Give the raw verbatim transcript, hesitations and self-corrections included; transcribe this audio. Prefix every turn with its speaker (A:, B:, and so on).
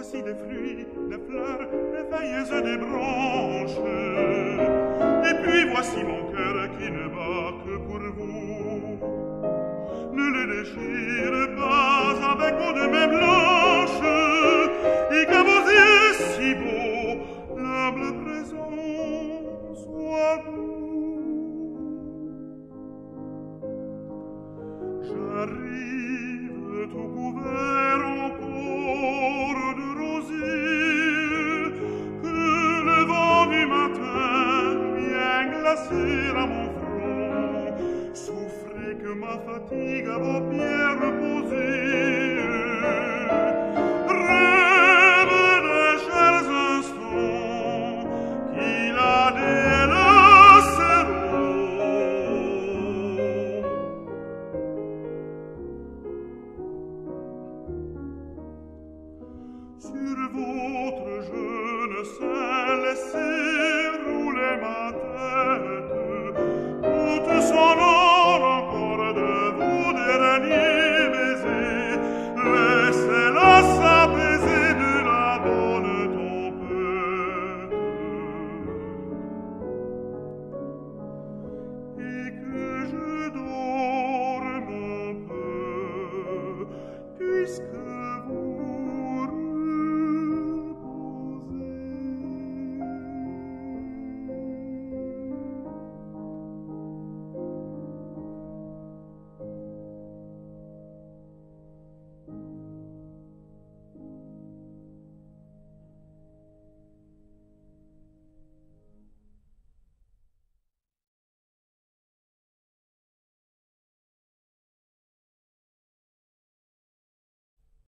A: voici des fruits, des fleurs, des feuilles et des branches. Et puis voici mon cœur qui ne bat que pour vous. Ne le déchire pas avec vos deux mains blanches, et qu'à vos yeux si beaux, l'humble présent soit doux. J'arrive tout couvert encore de rosiers, que le vent du matin vient glacer à mon front. Souffrez que ma fatigue à vos pieds reposée. Rêve de chers instants qui la délaceront. Sur votre jeune sein laissez rouler ma tête, toute sonore encore de vos derniers baisers. Laissez-la s'apaiser de la bonne tempête, et que je dorme un peu, puisque